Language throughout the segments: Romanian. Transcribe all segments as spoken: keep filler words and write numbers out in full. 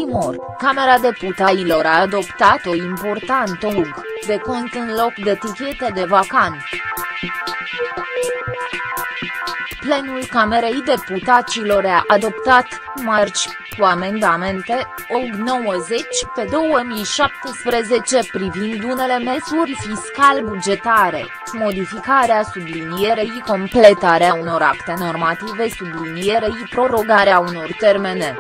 Timor, Camera Deputaților a adoptat o importantă U G de cont în loc de etichete de vacant. Plenul Camerei Deputaților a adoptat, marți, cu amendamente, O G nouăzeci pe două mii șaptesprezece privind unele măsuri fiscal-bugetare, modificarea sublinierei completarea unor acte normative sublinierei prorogarea unor termene.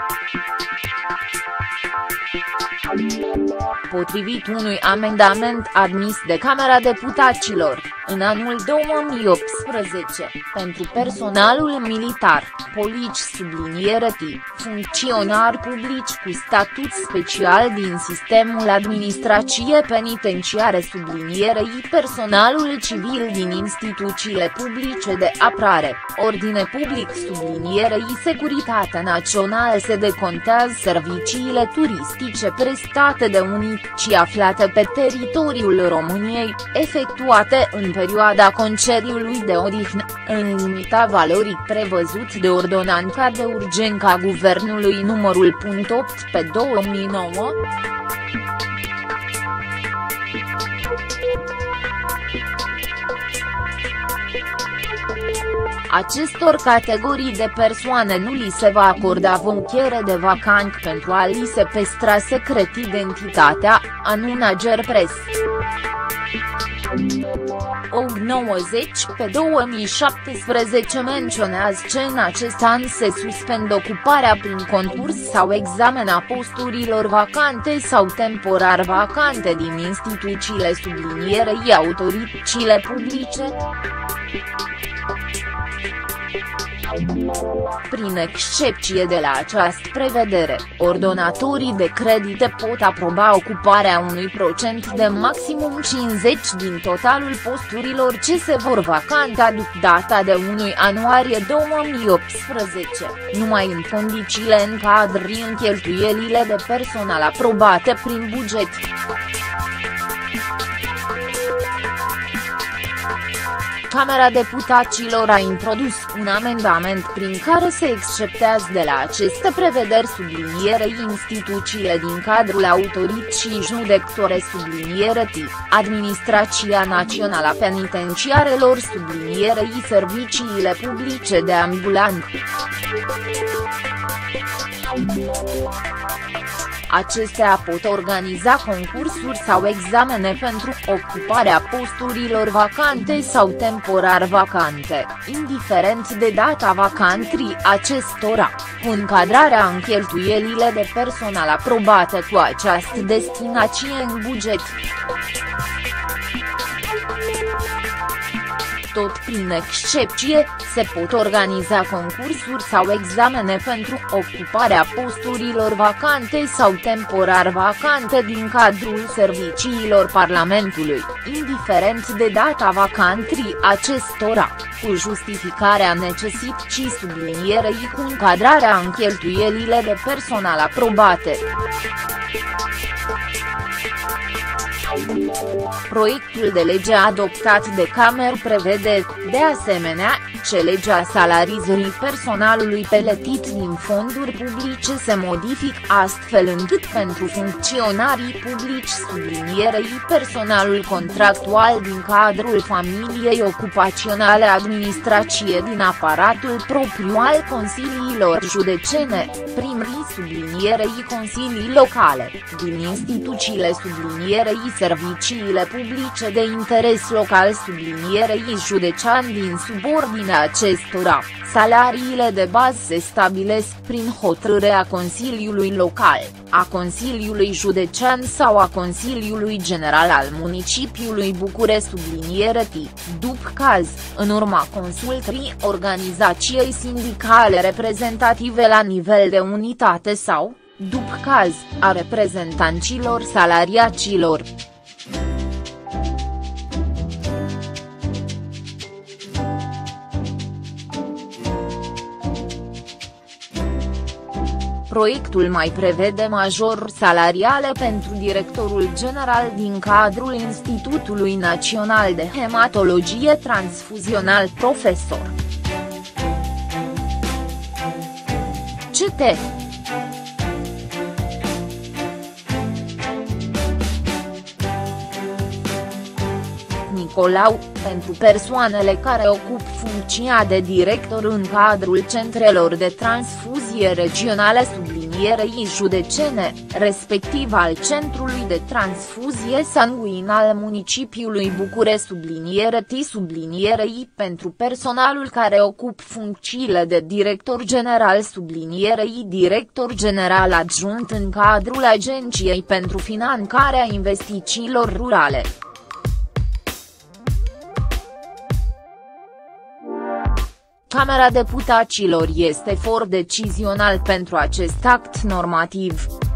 Potrivit unui amendament admis de Camera Deputaților, în anul două mii optsprezece, pentru personalul militar, polici subliniere T, funcționari publici cu statut special din sistemul administrație penitenciare sublinierei personalul civil din instituțiile publice de apărare, ordine public sublinierei securitate națională se decontează serviciile turistice prestate de unicii aflate pe teritoriul României, efectuate în perioada concediului de odihnă, în limita valoric prevăzut de ordonanța de urgență a Guvernului numărul opt pe două mii nouă. Acestor categorii de persoane nu li se va acorda vouchere de vacant pentru a li se păstra secret identitatea, anunță Gerpres. O G nouăzeci pe două mii șaptesprezece menționează că în acest an se suspendă ocuparea prin concurs sau examen a posturilor vacante sau temporar vacante din instituțiile sublinierei autoritățile publice. Prin excepție de la această prevedere, ordonatorii de credite pot aproba ocuparea unui procent de maximum cincizeci din totalul posturilor ce se vor vacanta după data de unu ianuarie două mii optsprezece, numai în condițiile încadrării în cheltuielile de personal aprobate prin buget. Camera Deputaților a introdus un amendament prin care se exceptează de la aceste prevederi sublinierei instituțiile din cadrul autorității judecătoare subliniere T, Administrația Națională a Penitenciarelor sublinierei serviciile publice de ambulanță. Acestea pot organiza concursuri sau examene pentru ocuparea posturilor vacante sau temporar vacante, indiferent de data vacantării acestora, cu încadrarea în cheltuielile de personal aprobate cu această destinație în buget. Tot prin excepție, se pot organiza concursuri sau examene pentru ocuparea posturilor vacante sau temporar vacante din cadrul serviciilor Parlamentului, indiferent de data vacantării acestora, cu justificarea necesității sublinierei cu încadrarea în cheltuielile de personal aprobate. Proiectul de lege adoptat de Cameră prevede, de asemenea, că legea salarizării personalului plătit din fonduri publice se modifică astfel încât pentru funcționarii publici sublinierei personalul contractual din cadrul familiei ocupaționale administrație din aparatul propriu al consiliilor județene, primării sublinierei consilii locale, din instituțiile sublinierei serviciile publice de interes local sublinierei județean din subordinea acestora, salariile de bază se stabilesc prin hotărârea Consiliului Local, a Consiliului Județean sau a Consiliului General al Municipiului Bucure subliniere T, după caz, în urma consultării organizației sindicale reprezentative la nivel de unitate sau, după caz, a reprezentanților salariaților. Proiectul mai prevede majorări salariale pentru directorul general din cadrul Institutului Național de Hematologie Transfuzional profesor C T. Nicolau, pentru persoanele care ocup funcția de director în cadrul centrelor de transfuzie regionale sublinierei județene, respectiv al Centrului de Transfuzie Sanguină al municipiului Bucure subliniere T sublinierei pentru personalul care ocup funcțiile de director general sublinierei director general adjunct în cadrul Agenției pentru Finanțarea Investițiilor Rurale. Camera Deputaților este for decizional pentru acest act normativ.